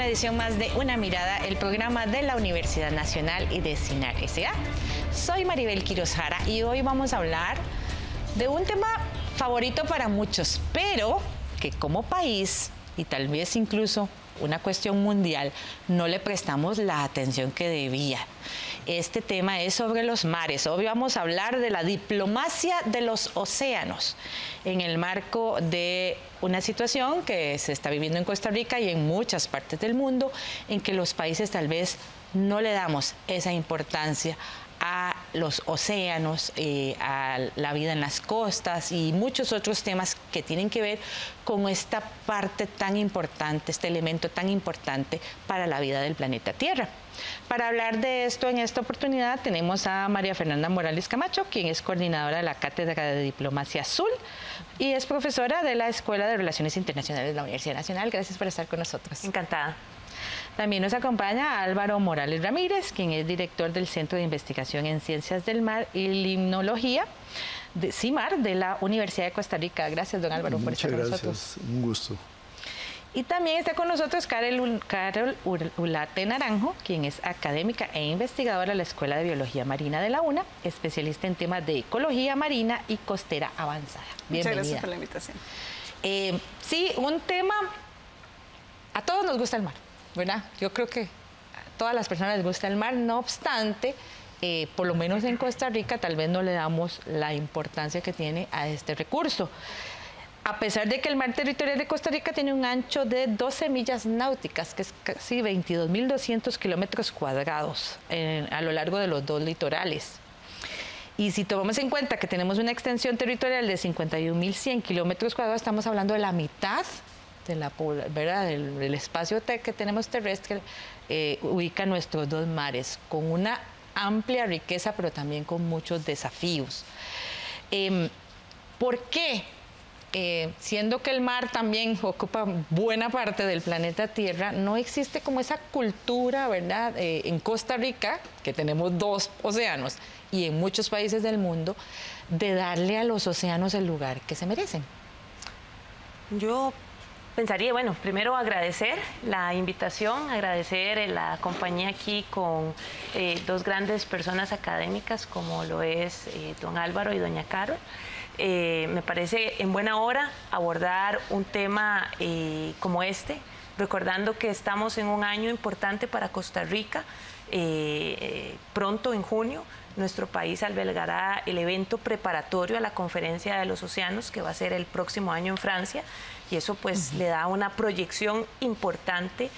edición más de Una Mirada, el programa de la Universidad Nacional y de CINAR S.A. Soy Maribel Quiroz Jara y hoy vamos a hablar de un tema favorito para muchos, pero que como país, y tal vez incluso una cuestión mundial, no le prestamos la atención que debía. Este tema es sobre los mares. Hoy vamos a hablar de la diplomacia de los océanos en el marco de una situación que se está viviendo en Costa Rica y en muchas partes del mundo, en que los países tal vez no le damos esa importancia a los océanos, a la vida en las costas y muchos otros temas que tienen que ver con esta parte tan importante, este elemento tan importante para la vida del planeta Tierra. Para hablar de esto en esta oportunidad tenemos a María Fernanda Morales Camacho, quien es coordinadora de la Cátedra de Diplomacia Azul y es profesora de la Escuela de Relaciones Internacionales de la Universidad Nacional. Gracias por estar con nosotros. Encantada. También nos acompaña Álvaro Morales Ramírez, quien es director del Centro de Investigación en Ciencias del Mar y Limnología, de CIMAR, de la Universidad de Costa Rica. Gracias, don Álvaro, por estar con nosotros. Muchas gracias, un gusto. Y también está con nosotros Carol Ulate Naranjo, quien es académica e investigadora de la Escuela de Biología Marina de la UNA, especialista en temas de ecología marina y costera avanzada. Bienvenida. Muchas gracias por la invitación. Sí, un tema, a todos nos gusta el mar, ¿verdad? Yo creo que a todas las personas les gusta el mar, no obstante, por lo menos en Costa Rica tal vez no le damos la importancia que tiene a este recurso. A pesar de que el mar territorial de Costa Rica tiene un ancho de 12 millas náuticas, que es casi 22.200 kilómetros cuadrados a lo largo de los dos litorales. Y si tomamos en cuenta que tenemos una extensión territorial de 51.100 kilómetros cuadrados, estamos hablando de la mitad de la, ¿verdad? del espacio que tenemos terrestre, ubica nuestros dos mares, con una amplia riqueza, pero también con muchos desafíos. ¿Por qué? Siendo que el mar también ocupa buena parte del planeta Tierra, no existe como esa cultura, ¿verdad? En Costa Rica, que tenemos dos océanos, y en muchos países del mundo, de darle a los océanos el lugar que se merecen. Yo pensaría, bueno, primero agradecer la invitación, agradecer la compañía aquí con dos grandes personas académicas como lo es don Álvaro y doña Carol. Me parece en buena hora abordar un tema como este, recordando que estamos en un año importante para Costa Rica. Pronto, en junio, nuestro país albergará el evento preparatorio a la Conferencia de los Océanos, que va a ser el próximo año en Francia, y eso pues le da una proyección importante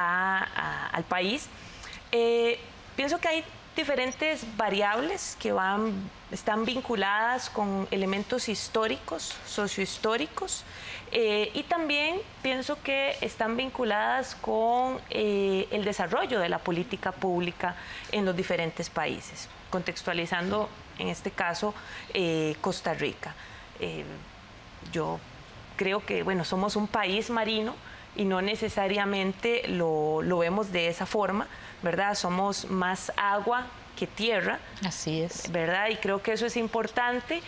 al país. Pienso que hay diferentes variables que están vinculadas con elementos históricos, sociohistóricos, y también pienso que están vinculadas con el desarrollo de la política pública en los diferentes países, contextualizando en este caso Costa Rica. Yo creo que, bueno, somos un país marino y no necesariamente lo vemos de esa forma, ¿verdad? Somos más agua que tierra. Así es. ¿Verdad? Y creo que eso es importante.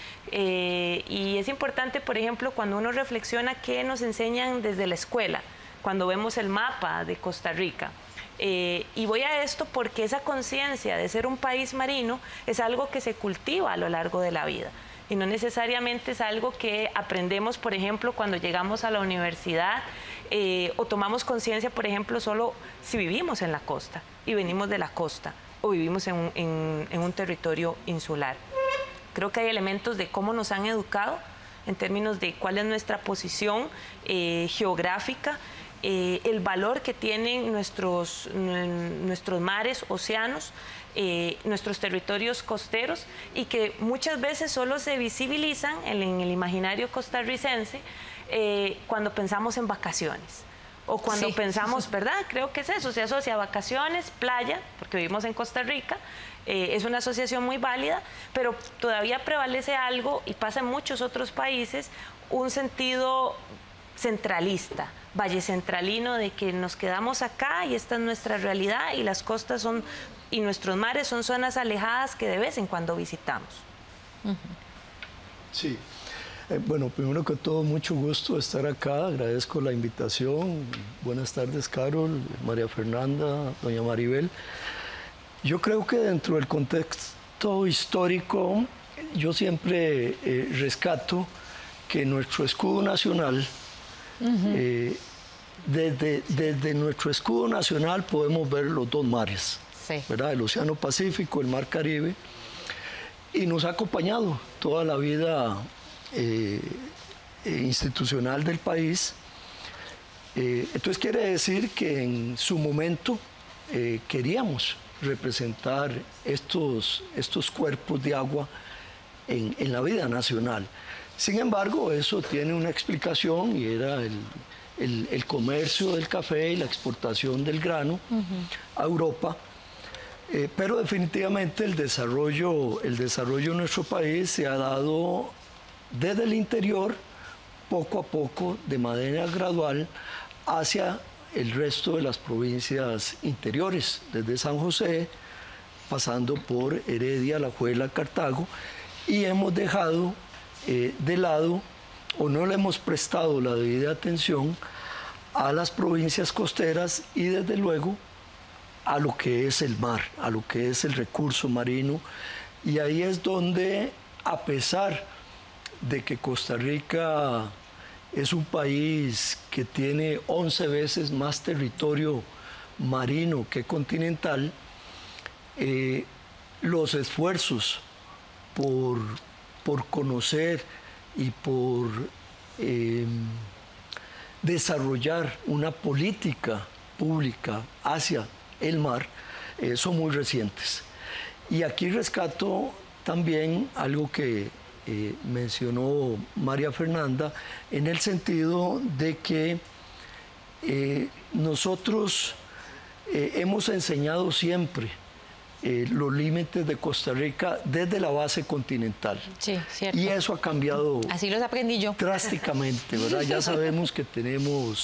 Y es importante, por ejemplo, cuando uno reflexiona qué nos enseñan desde la escuela, cuando vemos el mapa de Costa Rica. Y voy a esto porque esa conciencia de ser un país marino es algo que se cultiva a lo largo de la vida. Y no necesariamente es algo que aprendemos, por ejemplo, cuando llegamos a la universidad o tomamos conciencia, por ejemplo, solo si vivimos en la costa y venimos de la costa o vivimos en un territorio insular. Creo que hay elementos de cómo nos han educado en términos de cuál es nuestra posición geográfica, el valor que tienen nuestros mares, océanos, nuestros territorios costeros, y que muchas veces solo se visibilizan en el imaginario costarricense cuando pensamos en vacaciones o cuando pensamos, ¿verdad? Creo que es eso, se asocia a vacaciones, playa, porque vivimos en Costa Rica, es una asociación muy válida, pero todavía prevalece algo, y pasa en muchos otros países, un sentido centralista, vallecentralino, de que nos quedamos acá y esta es nuestra realidad, y las costas y nuestros mares son zonas alejadas que de vez en cuando visitamos. Sí. Bueno, primero que todo, mucho gusto estar acá. Agradezco la invitación. Buenas tardes, Carol, María Fernanda, doña Maribel. Yo creo que dentro del contexto histórico, yo siempre rescato que nuestro escudo nacional, desde nuestro escudo nacional podemos ver los dos mares, Sí. ¿verdad? El Océano Pacífico, el Mar Caribe, y nos ha acompañado toda la vida institucional del país. Entonces quiere decir que en su momento queríamos representar estos cuerpos de agua en la vida nacional. Sin embargo, eso tiene una explicación y era el comercio del café y la exportación del grano a Europa. Pero definitivamente el desarrollo de nuestro país se ha dado desde el interior, poco a poco, de manera gradual, hacia el resto de las provincias interiores, desde San José, pasando por Heredia, Alajuela, Cartago, y hemos dejado de lado, o no le hemos prestado la debida atención a las provincias costeras y desde luego a lo que es el mar, a lo que es el recurso marino, y ahí es donde, a pesar de que Costa Rica es un país que tiene 11 veces más territorio marino que continental, los esfuerzos por conocer y por desarrollar una política pública hacia el mar son muy recientes. Y aquí rescato también algo que mencionó María Fernanda, en el sentido de que nosotros hemos enseñado siempre los límites de Costa Rica desde la base continental. Sí, cierto. Y eso ha cambiado. Así los aprendí yo. Drásticamente, ¿verdad? Ya sabemos que tenemos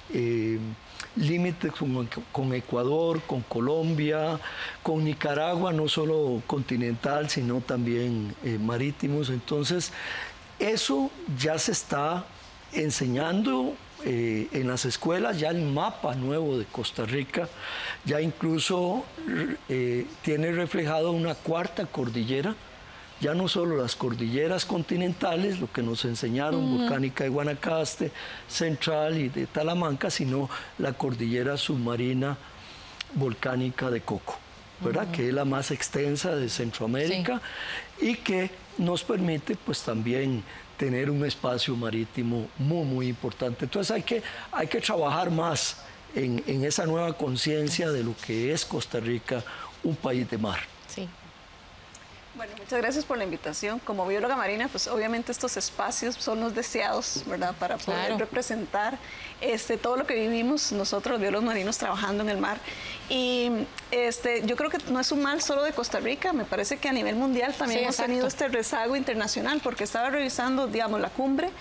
límites con Ecuador, con Colombia, con Nicaragua, no solo continental, sino también marítimos. Entonces, eso ya se está enseñando en las escuelas, ya el mapa nuevo de Costa Rica ya incluso tiene reflejado una cuarta cordillera, ya no solo las cordilleras continentales, lo que nos enseñaron, volcánica de Guanacaste, central y de Talamanca, sino la cordillera submarina volcánica de Coco, ¿verdad? Que es la más extensa de Centroamérica, sí, y que nos permite pues también tener un espacio marítimo muy, muy importante. Entonces hay que trabajar más en esa nueva conciencia de lo que es Costa Rica, un país de mar. Sí. Bueno, muchas gracias por la invitación. Como bióloga marina, pues obviamente estos espacios son los deseados, ¿verdad? Para poder representar todo lo que vivimos nosotros, los biólogos marinos, trabajando en el mar. Y yo creo que no es un mal solo de Costa Rica, me parece que a nivel mundial también hemos tenido este rezago internacional, porque estaba revisando, digamos, la cumbre,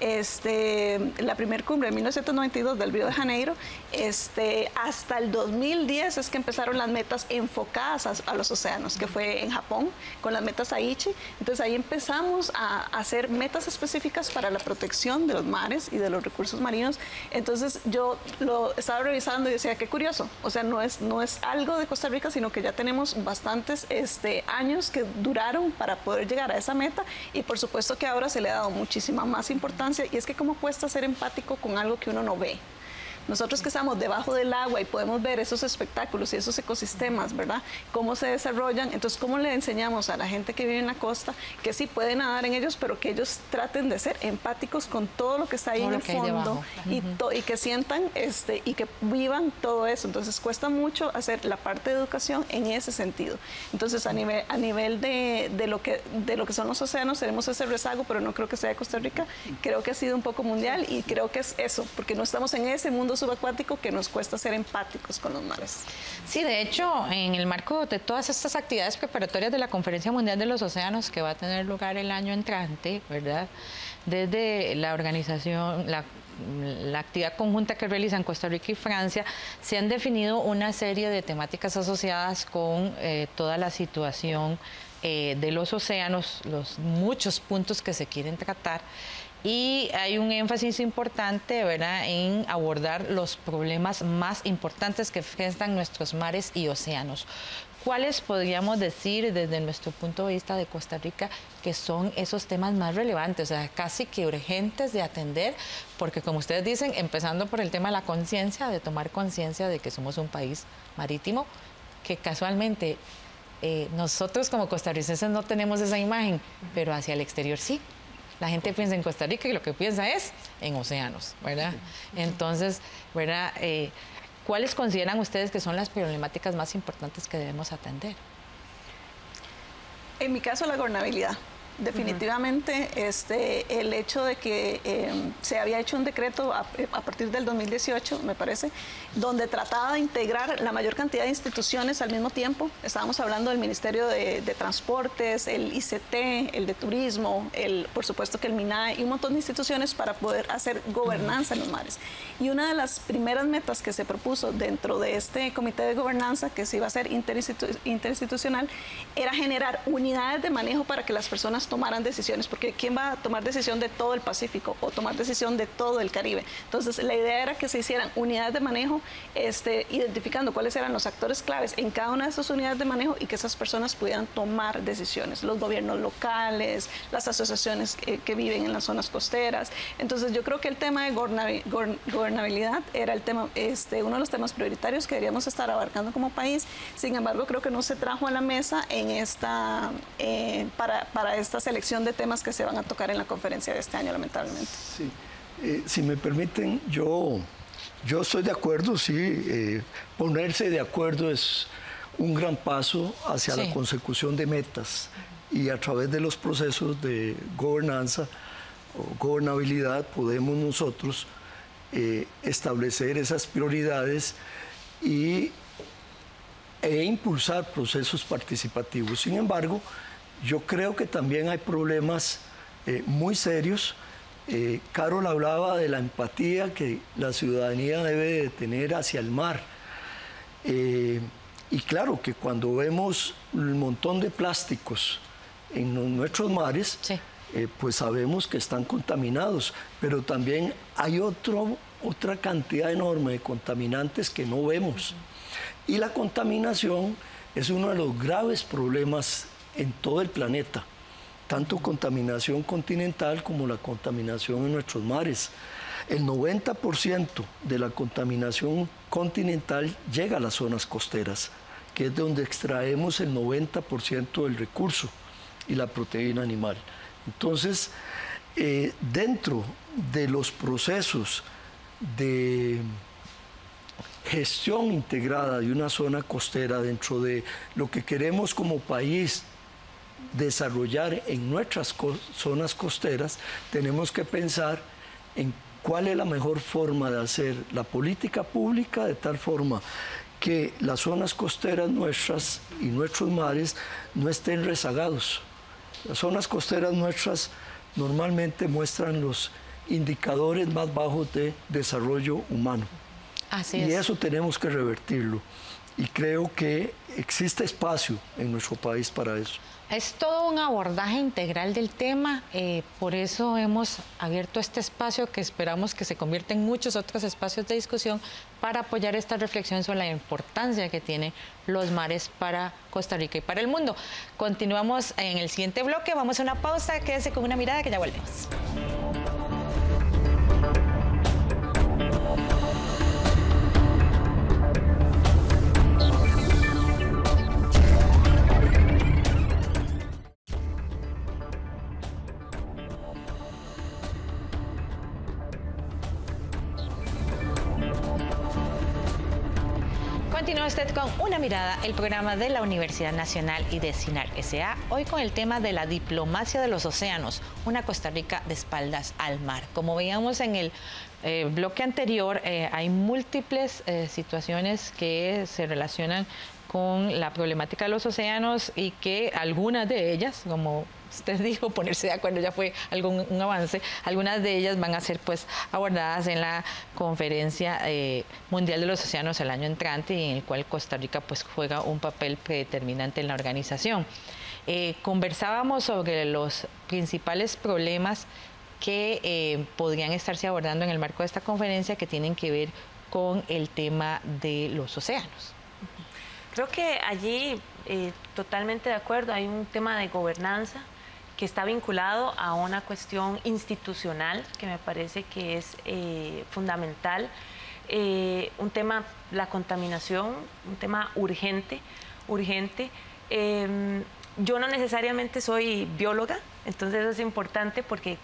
la primer cumbre de 1992 del Río de Janeiro, hasta el 2010 es que empezaron las metas enfocadas a los océanos, que fue en Japón, con las metas Aichi. Entonces ahí empezamos a hacer metas específicas para la protección de los mares y de los recursos marinos. Entonces yo lo estaba revisando y decía, qué curioso, o sea, no es algo de Costa Rica, sino que ya tenemos bastantes años que duraron para poder llegar a esa meta, y por supuesto que ahora se le ha dado muchísima más importancia. Y es que cómo cuesta ser empático con algo que uno no ve. Nosotros que estamos debajo del agua y podemos ver esos espectáculos y esos ecosistemas, ¿verdad? Cómo se desarrollan. Entonces, ¿cómo le enseñamos a la gente que vive en la costa que sí pueden nadar en ellos, pero que ellos traten de ser empáticos con todo lo que está ahí en el fondo y que sientan y que vivan todo eso? Entonces, cuesta mucho hacer la parte de educación en ese sentido. Entonces, a nivel de lo que son los océanos, tenemos ese rezago, pero no creo que sea de Costa Rica. Creo que ha sido un poco mundial y creo que es eso, porque no estamos en ese mundo subacuático que nos cuesta ser empáticos con los mares. Sí, de hecho, en el marco de todas estas actividades preparatorias de la Conferencia Mundial de los Océanos, que va a tener lugar el año entrante, ¿verdad? Desde la organización, la actividad conjunta que realizan Costa Rica y Francia, se han definido una serie de temáticas asociadas con toda la situación de los océanos, los muchos puntos que se quieren tratar. Y hay un énfasis importante, ¿verdad?, en abordar los problemas más importantes que enfrentan nuestros mares y océanos. ¿Cuáles podríamos decir desde nuestro punto de vista de Costa Rica que son esos temas más relevantes, o sea, casi que urgentes de atender? Porque como ustedes dicen, empezando por el tema de la conciencia, de tomar conciencia de que somos un país marítimo, que casualmente nosotros como costarricenses no tenemos esa imagen, pero hacia el exterior sí. La gente piensa en Costa Rica y lo que piensa es en océanos, ¿verdad? Entonces, ¿verdad? ¿Cuáles consideran ustedes que son las problemáticas más importantes que debemos atender? En mi caso, la gobernabilidad. Definitivamente, el hecho de que se había hecho un decreto a partir del 2018, me parece, donde trataba de integrar la mayor cantidad de instituciones al mismo tiempo. Estábamos hablando del Ministerio de Transportes, el ICT, el de Turismo, por supuesto que el MINAE y un montón de instituciones para poder hacer gobernanza en los mares. Y una de las primeras metas que se propuso dentro de este comité de gobernanza, que se iba a hacer interinstitucional, era generar unidades de manejo para que las personas tomaran decisiones, porque ¿quién va a tomar decisión de todo el Pacífico o tomar decisión de todo el Caribe? Entonces, la idea era que se hicieran unidades de manejo, identificando cuáles eran los actores claves en cada una de esas unidades de manejo y que esas personas pudieran tomar decisiones, los gobiernos locales, las asociaciones que viven en las zonas costeras. Entonces, yo creo que el tema de gobernabilidad era el tema, uno de los temas prioritarios que deberíamos estar abarcando como país. Sin embargo, creo que no se trajo a la mesa en para esta selección de temas que se van a tocar en la conferencia de este año, lamentablemente. Sí. Si me permiten, yo estoy de acuerdo, sí, ponerse de acuerdo es un gran paso hacia la consecución de metas y a través de los procesos de gobernanza o gobernabilidad podemos nosotros establecer esas prioridades e impulsar procesos participativos. Sin embargo, yo creo que también hay problemas muy serios. Carol hablaba de la empatía que la ciudadanía debe de tener hacia el mar. Y claro que cuando vemos un montón de plásticos en nuestros mares, sí, pues sabemos que están contaminados, pero también hay otra cantidad enorme de contaminantes que no vemos. Y la contaminación es uno de los graves problemas en todo el planeta, tanto contaminación continental como la contaminación en nuestros mares. El 90% de la contaminación continental llega a las zonas costeras, que es de donde extraemos el 90% del recurso y la proteína animal. Entonces, dentro de los procesos de gestión integrada de una zona costera, dentro de lo que queremos como país desarrollar en nuestras zonas costeras, tenemos que pensar en cuál es la mejor forma de hacer la política pública de tal forma que las zonas costeras nuestras y nuestros mares no estén rezagados. Las zonas costeras nuestras normalmente muestran los indicadores más bajos de desarrollo humano. Así es. Y eso tenemos que revertirlo. Y creo que existe espacio en nuestro país para eso. Es todo un abordaje integral del tema, por eso hemos abierto este espacio que esperamos que se convierta en muchos otros espacios de discusión para apoyar esta reflexión sobre la importancia que tienen los mares para Costa Rica y para el mundo. Continuamos en el siguiente bloque, vamos a una pausa, quédese con Una Mirada que ya volvemos. Continúa usted con Una Mirada, el programa de la Universidad Nacional y de CINAR S.A. Hoy con el tema de la diplomacia de los océanos, una Costa Rica de espaldas al mar. Como veíamos en el bloque anterior, hay múltiples situaciones que se relacionan con la problemática de los océanos y que algunas de ellas, como usted dijo, ponerse de acuerdo ya fue un avance. Algunas de ellas van a ser pues abordadas en la Conferencia Mundial de los Océanos el año entrante, y en el cual Costa Rica pues juega un papel predeterminante en la organización. Conversábamos sobre los principales problemas que podrían estarse abordando en el marco de esta conferencia, que tienen que ver con el tema de los océanos. Creo que allí, totalmente de acuerdo, hay un tema de gobernanza que está vinculado a una cuestión institucional que me parece que es fundamental. Un tema, la contaminación, un tema urgente. Yo no necesariamente soy bióloga, entonces eso es importante porque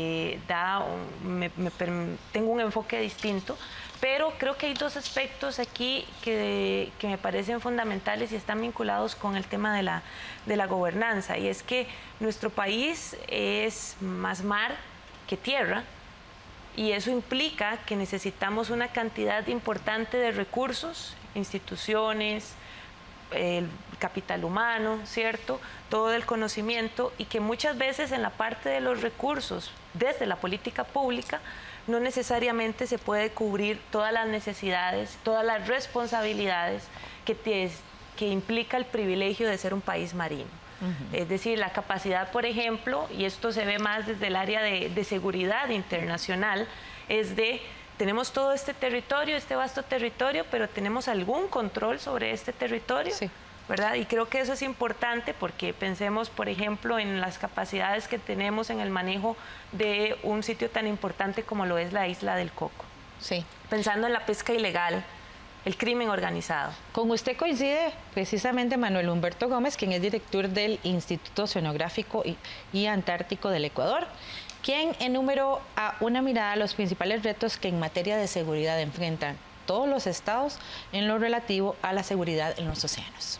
tengo un enfoque distinto, pero creo que hay dos aspectos aquí que me parecen fundamentales y están vinculados con el tema de la gobernanza, y es que nuestro país es más mar que tierra, y eso implica que necesitamos una cantidad importante de recursos, instituciones, el capital humano, ¿cierto? Todo el conocimiento, y que muchas veces en la parte de los recursos, desde la política pública, no necesariamente se puede cubrir todas las necesidades, todas las responsabilidades que implica el privilegio de ser un país marino. Es decir, la capacidad, por ejemplo, y esto se ve más desde el área de seguridad internacional, es tenemos todo este territorio, este vasto territorio, pero ¿tenemos algún control sobre este territorio? Sí. ¿Verdad? Y creo que eso es importante porque pensemos, por ejemplo, en las capacidades que tenemos en el manejo de un sitio tan importante como lo es la Isla del Coco. Sí. Pensando en la pesca ilegal, el crimen organizado. Con usted coincide precisamente Manuel Humberto Gómez, quien es director del Instituto Oceanográfico y Antártico del Ecuador, quien enumeró a una mirada los principales retos que en materia de seguridad enfrentan todos los estados en lo relativo a la seguridad en los océanos.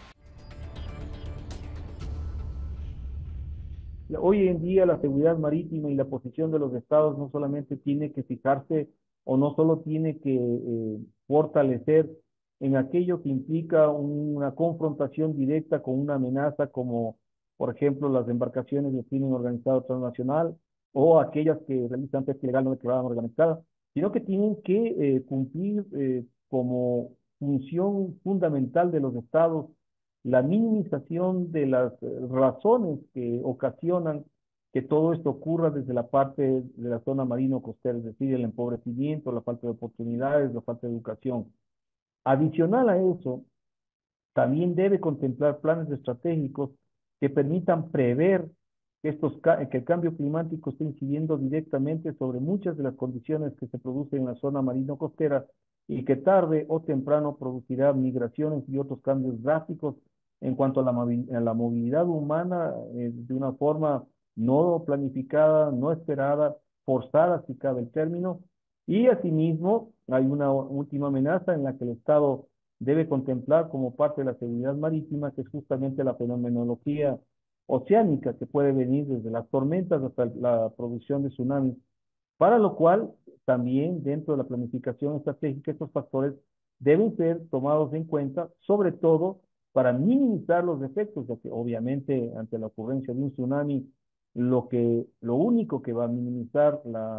Hoy en día la seguridad marítima y la posición de los estados no solamente tiene que fijarse o no solo tiene que fortalecer en aquello que implica una confrontación directa con una amenaza como, por ejemplo, las embarcaciones de crimen organizado transnacional o aquellas que realizan pesca ilegal no declarada organizada, sino que tienen que cumplir como función fundamental de los estados la minimización de las razones que ocasionan que todo esto ocurra desde la parte de la zona marino-costera, es decir, el empobrecimiento, la falta de oportunidades, la falta de educación. Adicional a eso, también debe contemplar planes estratégicos que permitan prever que el cambio climático está incidiendo directamente sobre muchas de las condiciones que se producen en la zona marino-costera y que tarde o temprano producirá migraciones y otros cambios drásticos en cuanto a la movilidad humana de una forma no planificada, no esperada, forzada, si cabe el término. Y asimismo hay una última amenaza en la que el Estado debe contemplar como parte de la seguridad marítima, que es justamente la fenomenología oceánica que puede venir desde las tormentas hasta la producción de tsunamis, para lo cual también dentro de la planificación estratégica estos factores deben ser tomados en cuenta, sobre todo para minimizar los efectos, ya que obviamente ante la ocurrencia de un tsunami, lo único que va a minimizar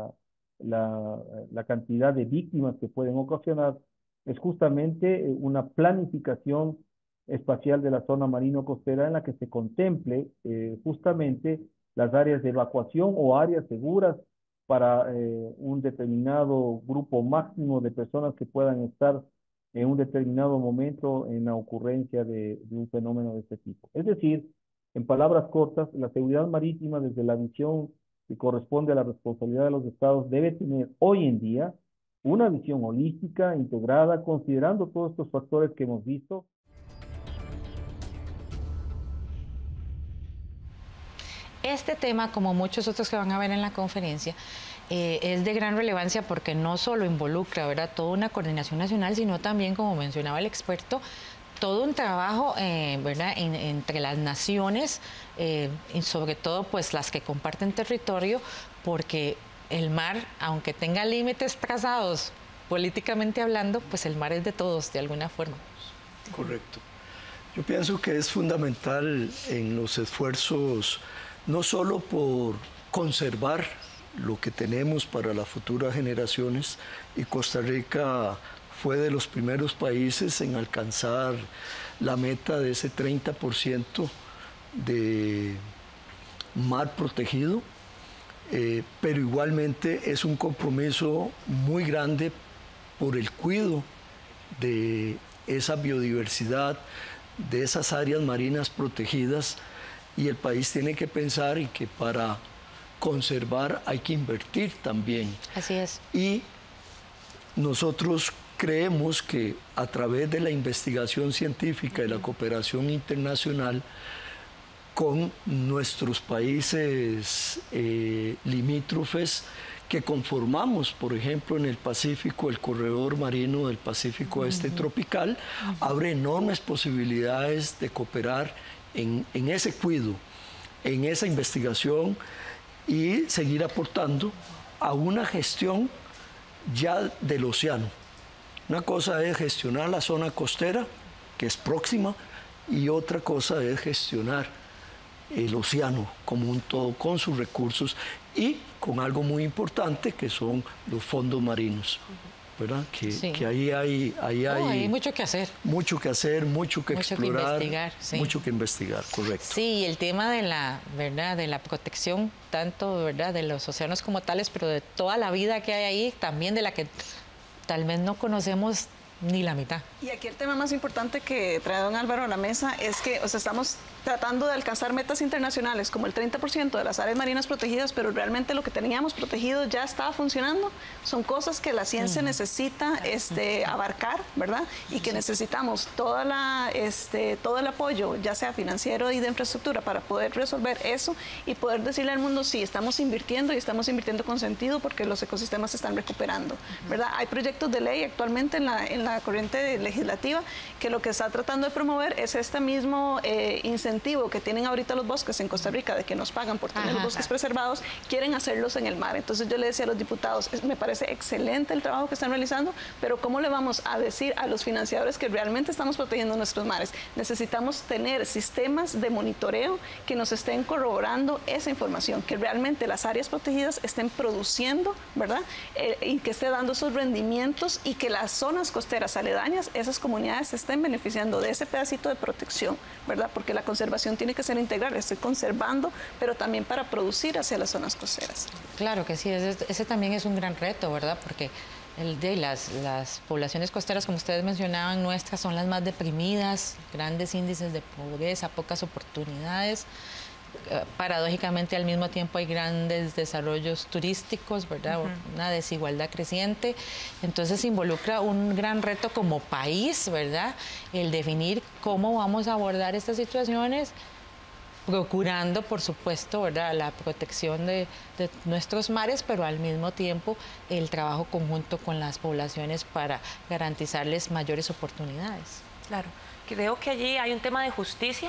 la cantidad de víctimas que pueden ocasionar es justamente una planificación espacial de la zona marino-costera en la que se contemple justamente las áreas de evacuación o áreas seguras para un determinado grupo máximo de personas que puedan estar en un determinado momento en la ocurrencia de un fenómeno de este tipo. Es decir, en palabras cortas, la seguridad marítima desde la visión que corresponde a la responsabilidad de los estados debe tener hoy en día una visión holística, integrada, considerando todos estos factores que hemos visto. Este tema, como muchos otros que van a ver en la conferencia, es de gran relevancia porque no solo involucra, ¿verdad?, toda una coordinación nacional, sino también, como mencionaba el experto, todo un trabajo, ¿verdad?, entre las naciones, y sobre todo pues las que comparten territorio, porque el mar, aunque tenga límites trazados políticamente hablando, pues el mar es de todos de alguna forma. Correcto. Yo pienso que es fundamental en los esfuerzos, no solo por conservar lo que tenemos para las futuras generaciones, y Costa Rica fue de los primeros países en alcanzar la meta de ese 30% de mar protegido, pero igualmente es un compromiso muy grande por el cuidado de esa biodiversidad, de esas áreas marinas protegidas, y el país tiene que pensar en que para conservar hay que invertir también. Así es. Y nosotros creemos que a través de la investigación científica y la cooperación internacional con nuestros países limítrofes que conformamos, por ejemplo, en el Pacífico, el corredor marino del Pacífico Este tropical, abre enormes posibilidades de cooperar en ese cuidado, en esa investigación, y seguir aportando a una gestión ya del océano. Una cosa es gestionar la zona costera, que es próxima, y otra cosa es gestionar el océano como un todo, con sus recursos y con algo muy importante que son los fondos marinos, ¿verdad? Que ahí hay mucho que hacer. Mucho que hacer, mucho que explorar, que investigar, sí. Mucho que investigar, correcto. Sí, y el tema de la, ¿verdad?, de la protección, tanto, ¿verdad?, de los océanos como tales, pero de toda la vida que hay ahí, también de la que tal vez no conocemos ni la mitad. Y aquí el tema más importante que trae don Álvaro a la mesa es que, o sea, estamos tratando de alcanzar metas internacionales como el 30% de las áreas marinas protegidas, pero realmente lo que teníamos protegido ya estaba funcionando. Son cosas que la ciencia necesita abarcar, ¿verdad? Y que necesitamos todo el apoyo, ya sea financiero y de infraestructura, para poder resolver eso y poder decirle al mundo, sí, estamos invirtiendo y estamos invirtiendo con sentido porque los ecosistemas se están recuperando, ¿verdad? Hay proyectos de ley actualmente en la corriente legislativa que lo que está tratando de promover es este mismo incentivo que tienen ahorita los bosques en Costa Rica, de que nos pagan por tener los bosques preservados, quieren hacerlos en el mar. Entonces yo le decía a los diputados, me parece excelente el trabajo que están realizando, pero ¿cómo le vamos a decir a los financiadores que realmente estamos protegiendo nuestros mares? Necesitamos tener sistemas de monitoreo que nos estén corroborando esa información, que realmente las áreas protegidas estén produciendo, ¿verdad? Y que esté dando esos rendimientos, y que las zonas costeras aledañas, esas comunidades se estén beneficiando de ese pedacito de protección, ¿verdad? Porque la conservación tiene que ser integral, estoy conservando, pero también para producir hacia las zonas costeras. Claro que sí, ese también es un gran reto, ¿verdad? Porque las poblaciones costeras, como ustedes mencionaban, nuestras son las más deprimidas, grandes índices de pobreza, pocas oportunidades. Paradójicamente, al mismo tiempo hay grandes desarrollos turísticos, ¿verdad? Una desigualdad creciente. Entonces involucra un gran reto como país, ¿verdad? El definir cómo vamos a abordar estas situaciones, procurando, por supuesto, ¿verdad?, la protección de nuestros mares, pero al mismo tiempo el trabajo conjunto con las poblaciones para garantizarles mayores oportunidades. Claro, creo que allí hay un tema de justicia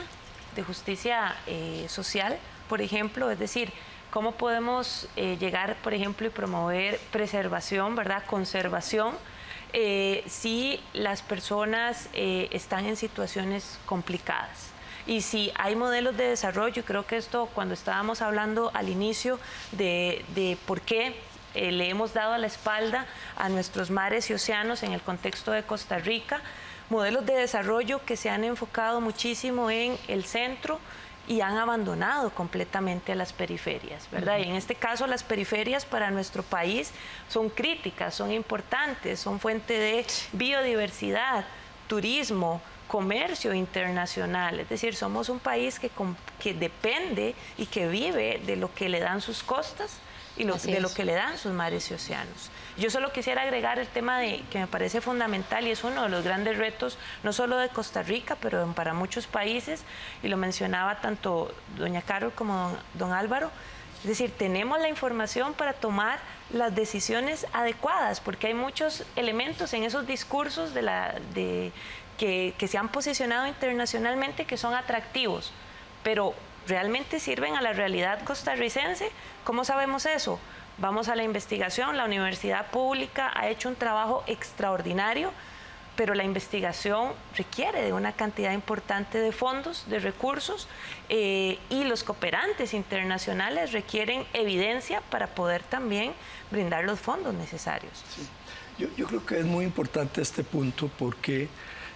social, por ejemplo, es decir, cómo podemos llegar, por ejemplo, y promover preservación, ¿verdad?, conservación, si las personas están en situaciones complicadas. Y si hay modelos de desarrollo, creo que esto, cuando estábamos hablando al inicio de por qué le hemos dado la espalda a nuestros mares y océanos en el contexto de Costa Rica, modelos de desarrollo que se han enfocado muchísimo en el centro y han abandonado completamente a las periferias, ¿verdad? Y en este caso las periferias para nuestro país son críticas, son importantes, son fuente de biodiversidad, turismo, comercio internacional. Es decir, somos un país que depende y que vive de lo que le dan sus costas y de lo que le dan sus mares y océanos. Yo solo quisiera agregar el tema que me parece fundamental y es uno de los grandes retos, no solo de Costa Rica, pero para muchos países, y lo mencionaba tanto doña Carol como don Álvaro. Es decir, tenemos la información para tomar las decisiones adecuadas, porque hay muchos elementos en esos discursos que se han posicionado internacionalmente que son atractivos, pero ¿realmente sirven a la realidad costarricense? ¿Cómo sabemos eso? Vamos a la investigación. La universidad pública ha hecho un trabajo extraordinario pero la investigación requiere de una cantidad importante de fondos, de recursos, y los cooperantes internacionales requieren evidencia para poder también brindar los fondos necesarios. Sí. Yo creo que es muy importante este punto porque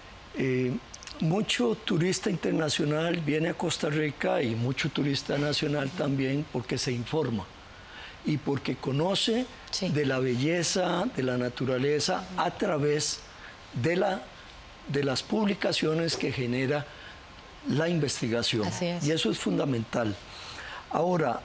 mucho turista internacional viene a Costa Rica y mucho turista nacional también porque se informa y porque conoce de la belleza, de la naturaleza a través de las publicaciones que genera la investigación. Así es. Y eso es fundamental. Ahora,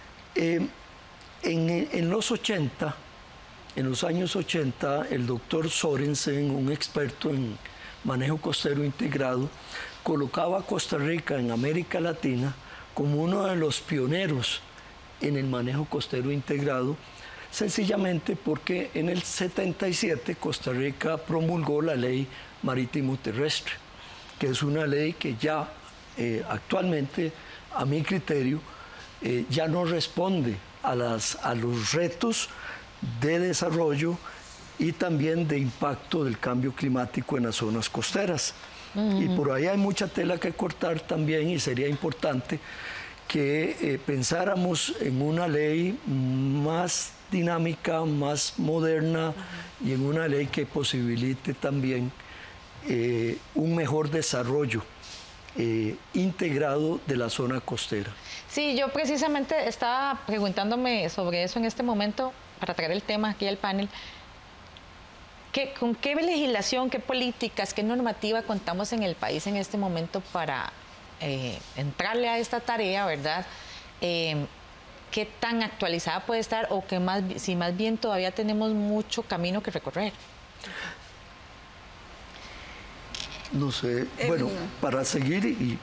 en los años 80, el doctor Sorensen, un experto en manejo costero integrado, colocaba a Costa Rica en América Latina como uno de los pioneros en el manejo costero integrado, sencillamente porque en el 77 Costa Rica promulgó la Ley Marítimo Terrestre, que es una ley que ya actualmente, a mi criterio, ya no responde a los retos de desarrollo y también de impacto del cambio climático en las zonas costeras. Y por ahí hay mucha tela que cortar también y sería importante que pensáramos en una ley más dinámica, más moderna y en una ley que posibilite también un mejor desarrollo integrado de la zona costera. Sí, yo precisamente estaba preguntándome sobre eso en este momento para traer el tema aquí al panel. ¿Con qué legislación, qué políticas, qué normativa contamos en el país en este momento para entrarle a esta tarea, ¿verdad? ¿Qué tan actualizada puede estar o si más bien todavía tenemos mucho camino que recorrer? No sé, bueno, para seguir,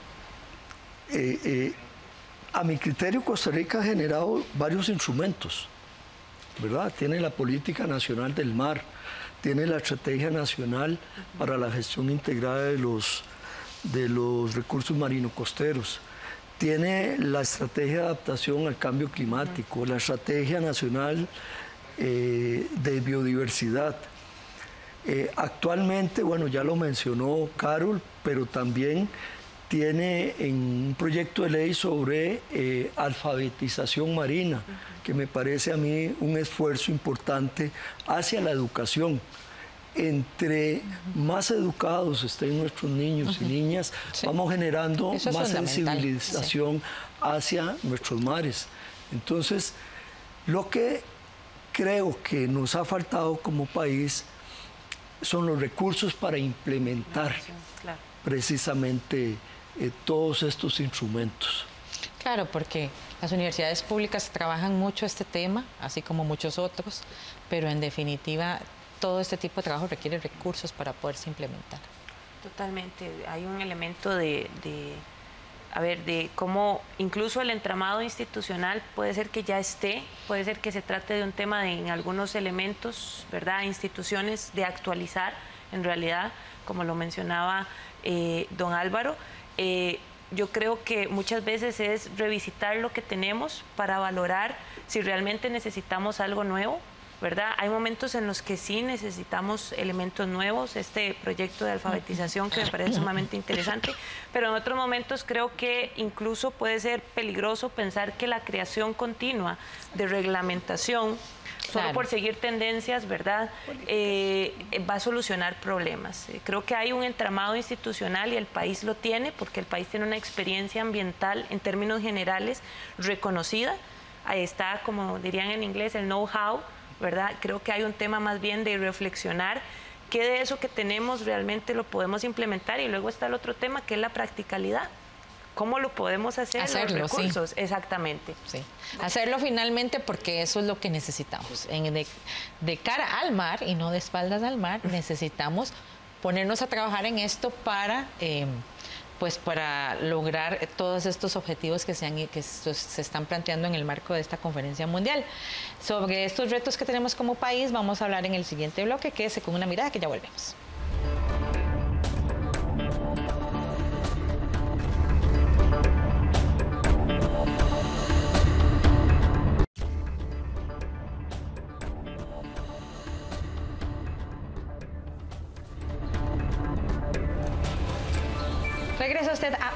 a mi criterio Costa Rica ha generado varios instrumentos, ¿verdad? Tiene la Política Nacional del Mar, tiene la Estrategia Nacional para la Gestión Integrada de los recursos marino-costeros, tiene la Estrategia de Adaptación al Cambio Climático, la Estrategia Nacional de Biodiversidad. Actualmente, bueno, ya lo mencionó Carol, pero también tiene un proyecto de ley sobre alfabetización marina, que me parece a mí un esfuerzo importante hacia la educación. Entre más educados estén nuestros niños y niñas, vamos generando más sensibilización hacia nuestros mares. Entonces, lo que creo que nos ha faltado como país son los recursos para implementar precisamente todos estos instrumentos. Claro, porque las universidades públicas trabajan mucho este tema, así como muchos otros, pero en definitiva todo este tipo de trabajo requiere recursos para poderse implementar. Totalmente. Hay un elemento de cómo incluso el entramado institucional puede ser que ya esté, puede ser que se trate de un tema de en algunos elementos, ¿verdad? Instituciones de actualizar, en realidad, como lo mencionaba don Álvaro. Yo creo que muchas veces es revisitar lo que tenemos para valorar si realmente necesitamos algo nuevo, ¿verdad? Hay momentos en los que sí necesitamos elementos nuevos, este proyecto de alfabetización que me parece sumamente interesante, pero en otros momentos creo que incluso puede ser peligroso pensar que la creación continua de reglamentación solo por seguir tendencias, ¿verdad? Va a solucionar problemas. Creo que hay un entramado institucional y el país lo tiene porque el país tiene una experiencia ambiental en términos generales reconocida. Ahí está, como dirían en inglés, el know-how, ¿verdad? Creo que hay un tema más bien de reflexionar qué de eso que tenemos realmente lo podemos implementar y luego está el otro tema que es la practicalidad. ¿Cómo lo podemos hacer? Hacerlo, los recursos, sí. Exactamente. Sí. Hacerlo finalmente porque eso es lo que necesitamos. De cara al mar y no de espaldas al mar, necesitamos ponernos a trabajar en esto para lograr todos estos objetivos que se están planteando en el marco de esta conferencia mundial. Sobre estos retos que tenemos como país vamos a hablar en el siguiente bloque, quédese con una mirada que ya volvemos.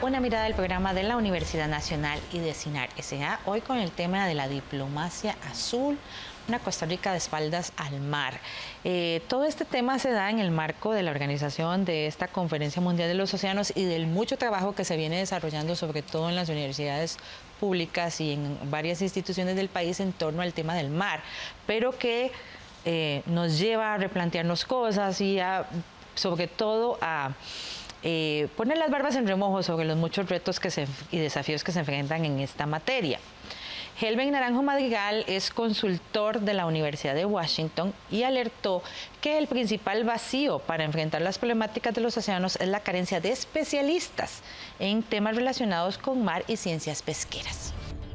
una mirada del programa de la Universidad Nacional y de CINAR S.A. Hoy con el tema de la diplomacia azul, una Costa Rica de espaldas al mar. Todo este tema se da en el marco de la organización de esta Conferencia Mundial de los Océanos y del mucho trabajo que se viene desarrollando, sobre todo en las universidades públicas y en varias instituciones del país en torno al tema del mar, pero que nos lleva a replantearnos cosas y sobre todo a poner las barbas en remojo sobre los muchos retos y desafíos que se enfrentan en esta materia. Helben Naranjo Madrigal es consultor de la Universidad de Washington y alertó que el principal vacío para enfrentar las problemáticas de los océanos es la carencia de especialistas en temas relacionados con mar y ciencias pesqueras.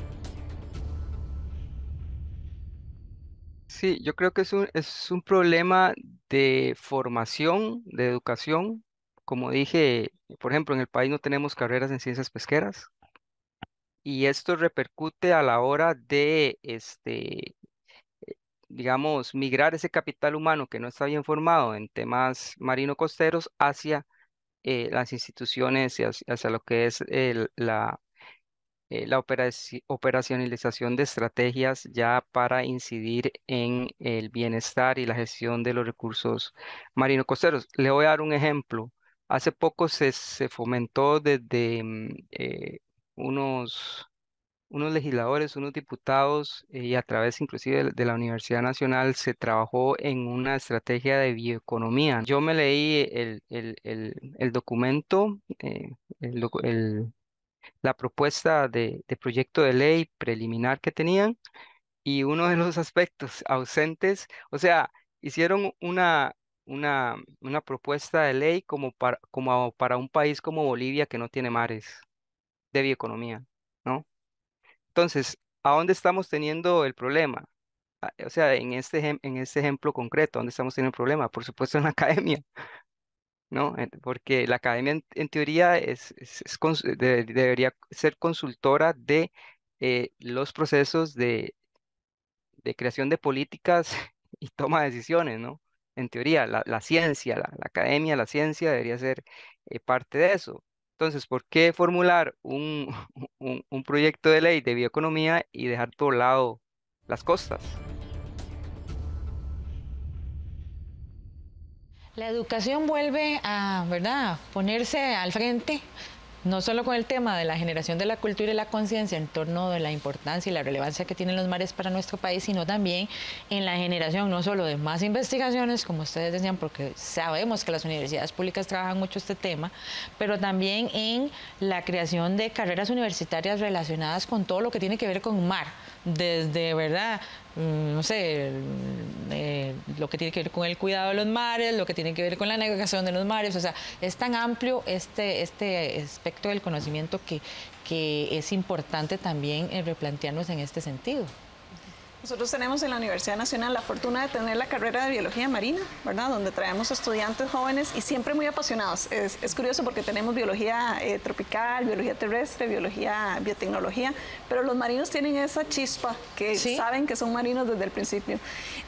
Sí, yo creo que es un problema de formación, de educación. Como dije, por ejemplo, en el país no tenemos carreras en ciencias pesqueras. Y esto repercute a la hora de, digamos, migrar ese capital humano que no está bien formado en temas marino-costeros hacia las instituciones y hacia lo que es la operacionalización de estrategias ya para incidir en el bienestar y la gestión de los recursos marino-costeros. Le voy a dar un ejemplo. Hace poco se fomentó desde unos legisladores, unos diputados y a través inclusive de la Universidad Nacional se trabajó en una estrategia de bioeconomía. Yo me leí el documento, la propuesta de proyecto de ley preliminar que tenían y uno de los aspectos ausentes, o sea, hicieron una propuesta de ley como para un país como Bolivia que no tiene mares de bioeconomía, ¿no? Entonces, ¿a dónde estamos teniendo el problema? O sea, en este ejemplo concreto, ¿dónde estamos teniendo el problema? Por supuesto en la academia, ¿no? Porque la academia en teoría debería ser consultora de los procesos de creación de políticas y toma de decisiones, ¿no? En teoría, la ciencia, la academia, la ciencia debería ser parte de eso. Entonces, ¿por qué formular un proyecto de ley de bioeconomía y dejar por lado las costas? La educación vuelve a, ¿verdad?, ponerse al frente, no solo con el tema de la generación de la cultura y la conciencia en torno de la importancia y la relevancia que tienen los mares para nuestro país, sino también en la generación no solo de más investigaciones, como ustedes decían, porque sabemos que las universidades públicas trabajan mucho este tema, pero también en la creación de carreras universitarias relacionadas con todo lo que tiene que ver con mar, desde, ¿verdad?, no sé, lo que tiene que ver con el cuidado de los mares, lo que tiene que ver con la navegación de los mares, o sea, es tan amplio este aspecto del conocimiento que es importante también replantearnos en este sentido. Nosotros tenemos en la Universidad Nacional la fortuna de tener la carrera de Biología Marina, ¿verdad?, donde traemos estudiantes jóvenes y siempre muy apasionados. Es curioso porque tenemos Biología tropical, Biología terrestre, Biología, Biotecnología, pero los marinos tienen esa chispa que ¿sí?, saben que son marinos desde el principio.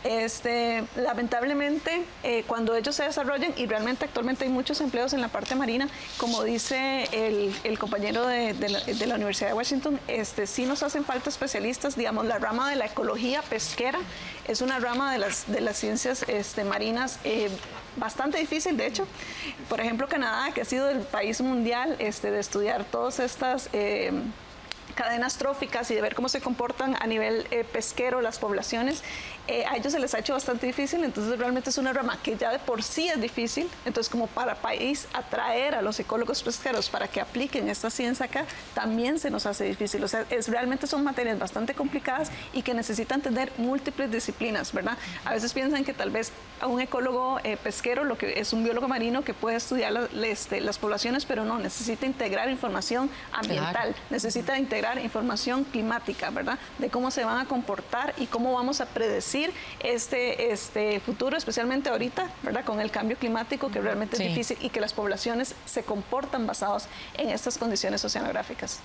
Lamentablemente, cuando ellos se desarrollan, y realmente actualmente hay muchos empleos en la parte marina, como dice el compañero de la Universidad de Washington, sí nos hacen falta especialistas, digamos, la rama de la ecología pesquera es una rama de las ciencias marinas bastante difícil, de hecho. Por ejemplo, Canadá, que ha sido el país mundial de estudiar todas estas cadenas tróficas y de ver cómo se comportan a nivel pesquero las poblaciones, a ellos se les ha hecho bastante difícil, entonces realmente es una rama que ya de por sí es difícil, entonces como para país atraer a los ecólogos pesqueros para que apliquen esta ciencia acá, también se nos hace difícil, o sea, realmente son materias bastante complicadas y que necesitan tener múltiples disciplinas, ¿verdad? A veces piensan que tal vez a un ecólogo pesquero, lo que es un biólogo marino que puede estudiar las poblaciones, pero no, necesita integrar información ambiental, claro, necesita integrar información climática, ¿verdad? De cómo se van a comportar y cómo vamos a predecir este futuro, especialmente ahorita, ¿verdad?, con el cambio climático, que realmente sí es difícil y que las poblaciones se comportan basados en estas condiciones oceanográficas.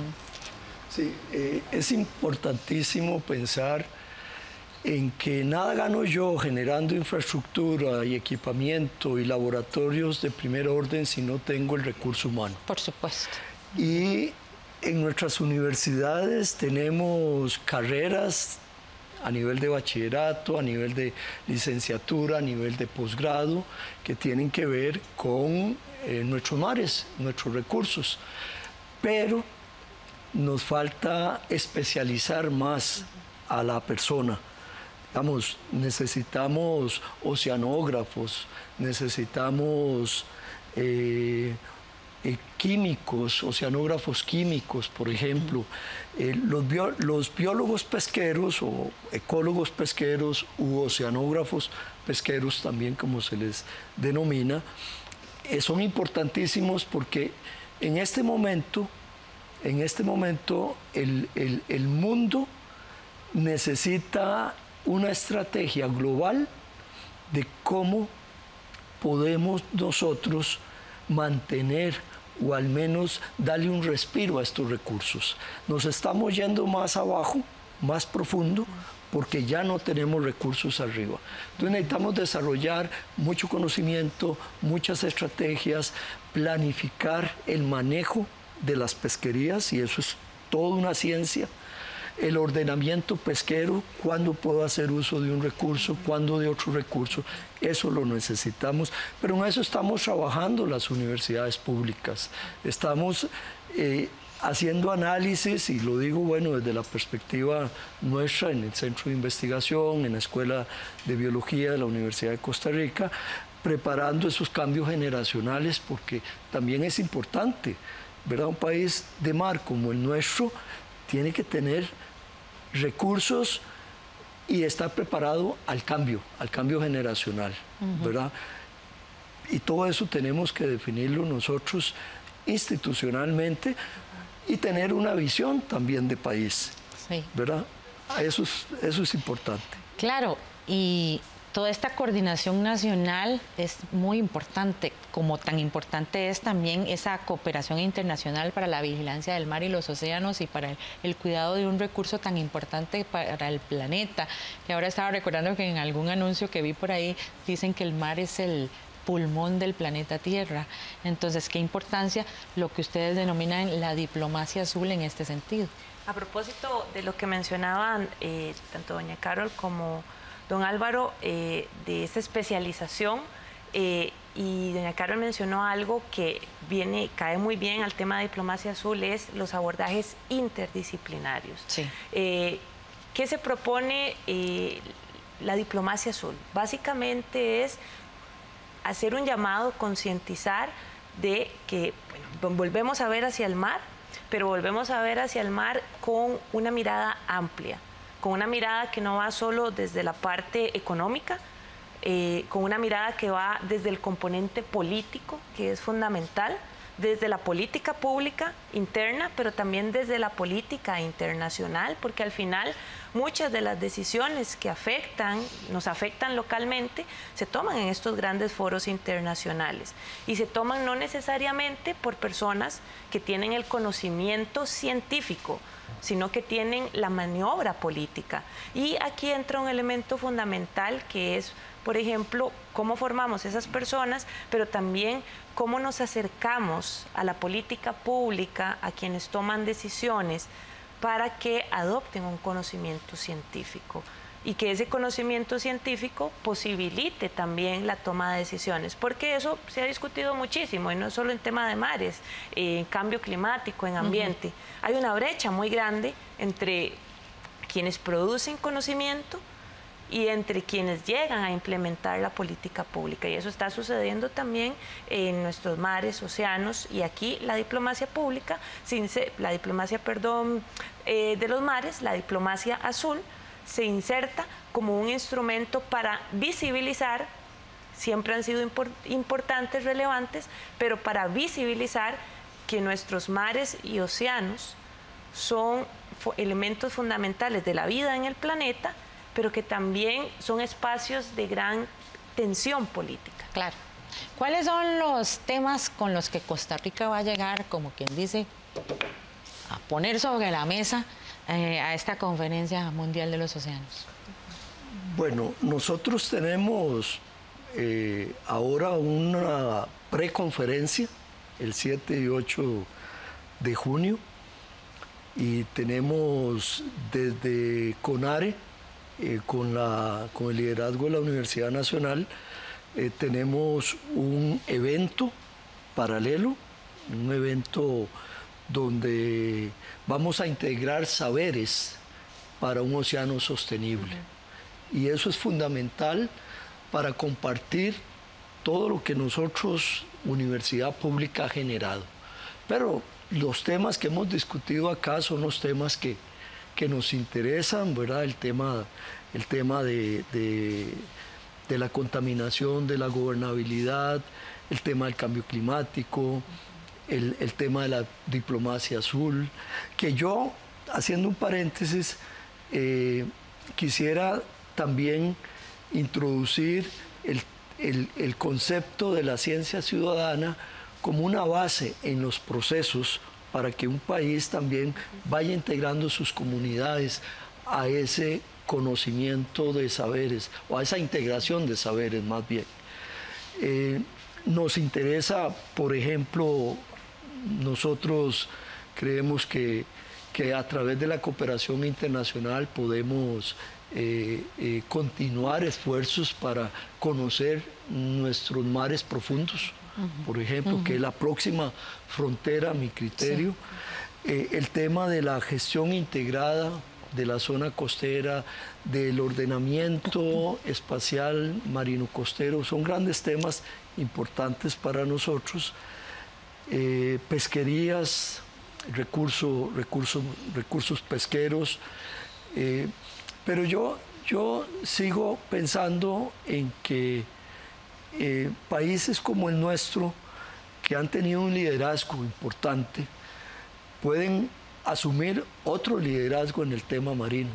Sí, es importantísimo pensar en que nada gano yo generando infraestructura y equipamiento y laboratorios de primer orden si no tengo el recurso humano. Por supuesto. Y en nuestras universidades tenemos carreras a nivel de bachillerato, a nivel de licenciatura, a nivel de posgrado, que tienen que ver con nuestros mares, nuestros recursos. Pero nos falta especializar más a la persona. Digamos, necesitamos oceanógrafos, necesitamos químicos, oceanógrafos químicos, por ejemplo. Los biólogos pesqueros o ecólogos pesqueros u oceanógrafos pesqueros, también como se les denomina, son importantísimos porque en este momento el mundo necesita una estrategia global de cómo podemos nosotros mantener o al menos darle un respiro a estos recursos. Nos estamos yendo más abajo, más profundo, porque ya no tenemos recursos arriba. Entonces necesitamos desarrollar mucho conocimiento, muchas estrategias, planificar el manejo de las pesquerías, y eso es toda una ciencia. El ordenamiento pesquero, cuándo puedo hacer uso de un recurso, cuándo de otro recurso, eso lo necesitamos, pero en eso estamos trabajando las universidades públicas. Estamos haciendo análisis, y lo digo, bueno, desde la perspectiva nuestra en el Centro de Investigación, en la Escuela de Biología de la Universidad de Costa Rica, preparando esos cambios generacionales, porque también es importante, ¿verdad? Un país de mar como el nuestro tiene que tener recursos y estar preparado al cambio generacional, ¿verdad? Y todo eso tenemos que definirlo nosotros institucionalmente y tener una visión también de país, sí, ¿verdad? Eso es importante. Claro, y toda esta coordinación nacional es muy importante, como tan importante es también esa cooperación internacional para la vigilancia del mar y los océanos y para el cuidado de un recurso tan importante para el planeta. Y ahora estaba recordando que en algún anuncio que vi por ahí dicen que el mar es el pulmón del planeta Tierra. Entonces, qué importancia lo que ustedes denominan la diplomacia azul en este sentido. A propósito de lo que mencionaban tanto doña Carol como don Álvaro, de esta especialización, y doña Carol mencionó algo que cae muy bien al tema de diplomacia azul, es los abordajes interdisciplinarios. Sí. ¿Qué se propone la diplomacia azul? Básicamente es hacer un llamado, concientizar de que, bueno, volvemos a ver hacia el mar, pero volvemos a ver hacia el mar con una mirada amplia, con una mirada que no va solo desde la parte económica, con una mirada que va desde el componente político, que es fundamental, desde la política pública interna, pero también desde la política internacional, porque al final muchas de las decisiones que nos afectan localmente, se toman en estos grandes foros internacionales y se toman no necesariamente por personas que tienen el conocimiento científico, sino que tienen la maniobra política. Y aquí entra un elemento fundamental que es, por ejemplo, cómo formamos esas personas, pero también cómo nos acercamos a la política pública, a quienes toman decisiones, para que adopten un conocimiento científico y que ese conocimiento científico posibilite también la toma de decisiones, porque eso se ha discutido muchísimo, y no solo en tema de mares, en cambio climático, en ambiente. Hay una brecha muy grande entre quienes producen conocimiento y entre quienes llegan a implementar la política pública, y eso está sucediendo también en nuestros mares, océanos, y aquí la diplomacia pública, de los mares, la diplomacia azul, se inserta como un instrumento para visibilizar, siempre han sido importantes, relevantes, pero para visibilizar que nuestros mares y océanos son elementos fundamentales de la vida en el planeta, pero que también son espacios de gran tensión política. Claro. ¿Cuáles son los temas con los que Costa Rica va a llegar, como quien dice, a poner sobre la mesa a esta Conferencia Mundial de los Océanos? Bueno, nosotros tenemos ahora una preconferencia, el 7 y 8 de junio, y tenemos desde CONARE, con el liderazgo de la Universidad Nacional, tenemos un evento paralelo, un evento donde vamos a integrar saberes para un océano sostenible. Y eso es fundamental para compartir todo lo que nosotros, Universidad Pública, ha generado. Pero los temas que hemos discutido acá son los temas que nos interesan, ¿verdad? El tema de la contaminación, de la gobernabilidad, el tema del cambio climático, el tema de la diplomacia azul, que yo, haciendo un paréntesis, quisiera también introducir el concepto de la ciencia ciudadana como una base en los procesos para que un país también vaya integrando sus comunidades a ese conocimiento de saberes, o a esa integración de saberes más bien. Nos interesa, por ejemplo, nosotros creemos que a través de la cooperación internacional podemos continuar esfuerzos para conocer nuestros mares profundos, por ejemplo, que es la próxima frontera, a mi criterio. Sí. El tema de la gestión integrada de la zona costera, del ordenamiento espacial marino-costero, son grandes temas importantes para nosotros. Pesquerías, recursos pesqueros, pero yo sigo pensando en que países como el nuestro, que han tenido un liderazgo importante, pueden asumir otro liderazgo en el tema marino.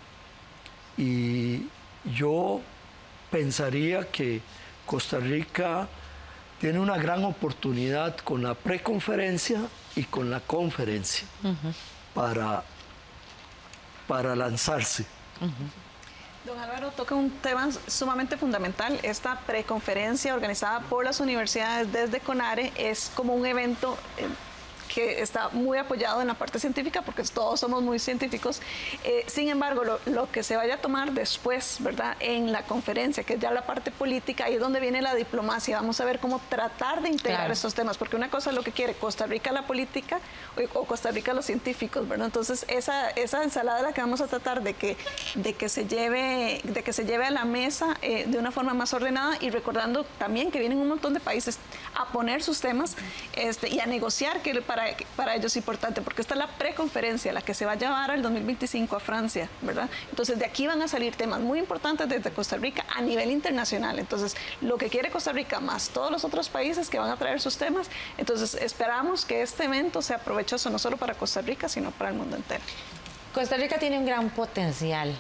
Y yo pensaría que Costa Rica tiene una gran oportunidad con la preconferencia y con la conferencia para lanzarse. Don Álvaro toca un tema sumamente fundamental. Esta preconferencia organizada por las universidades desde CONARE es como un evento que está muy apoyado en la parte científica, porque todos somos muy científicos. Sin embargo, lo que se vaya a tomar después, ¿verdad?, en la conferencia, que es ya la parte política, ahí es donde viene la diplomacia. Vamos a ver cómo tratar de integrar estos temas, porque una cosa es lo que quiere Costa Rica la política o Costa Rica los científicos, ¿verdad? Entonces, esa ensalada la que vamos a tratar de que se lleve a la mesa de una forma más ordenada, y recordando también que vienen un montón de países a poner sus temas y a negociar, que para ellos es importante, porque esta es la preconferencia, la que se va a llevar al 2025 a Francia, ¿verdad? Entonces, de aquí van a salir temas muy importantes desde Costa Rica a nivel internacional. Entonces, lo que quiere Costa Rica más todos los otros países que van a traer sus temas. Entonces, esperamos que este evento sea provechoso no solo para Costa Rica, sino para el mundo entero. Costa Rica tiene un gran potencial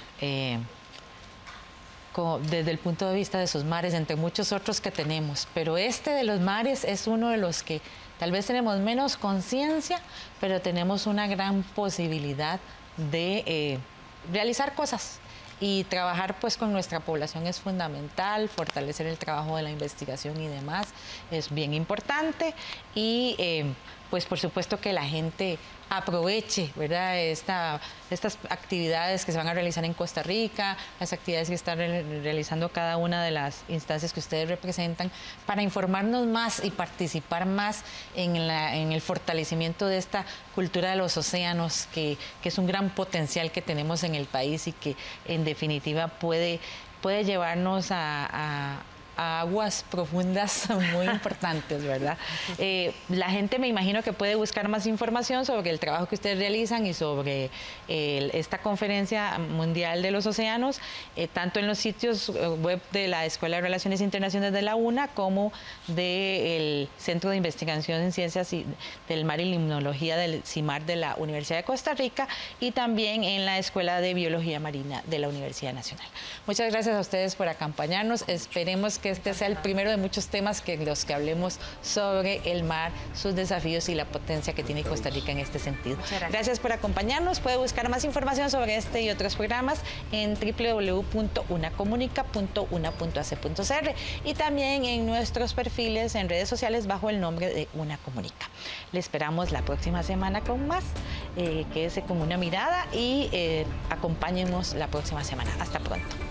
desde el punto de vista de sus mares, entre muchos otros que tenemos, pero este de los mares es uno de los que tal vez tenemos menos conciencia, pero tenemos una gran posibilidad de realizar cosas, y trabajar pues con nuestra población es fundamental. Fortalecer el trabajo de la investigación y demás es bien importante, y pues por supuesto que la gente aproveche, ¿verdad?, estas actividades que se van a realizar en Costa Rica, las actividades que están realizando cada una de las instancias que ustedes representan, para informarnos más y participar más en el fortalecimiento de esta cultura de los océanos, que es un gran potencial que tenemos en el país, y que en definitiva puede llevarnos a aguas profundas muy importantes, ¿verdad? La gente, me imagino, que puede buscar más información sobre el trabajo que ustedes realizan y sobre esta Conferencia Mundial de los Océanos, tanto en los sitios web de la Escuela de Relaciones Internacionales de la UNA, como del Centro de Investigación en Ciencias del Mar y Limnología del CIMAR de la Universidad de Costa Rica, y también en la Escuela de Biología Marina de la Universidad Nacional. Muchas gracias a ustedes por acompañarnos. Esperemos que que este sea el primero de muchos temas que los que hablemos sobre el mar, sus desafíos y la potencia que tiene Costa Rica en este sentido. Gracias por acompañarnos. Puede buscar más información sobre este y otros programas en www.unacomunica.una.ac.cr y también en nuestros perfiles en redes sociales bajo el nombre de Una Comunica. Le esperamos la próxima semana con más. Quédese con Una Mirada y acompáñennos la próxima semana. Hasta pronto.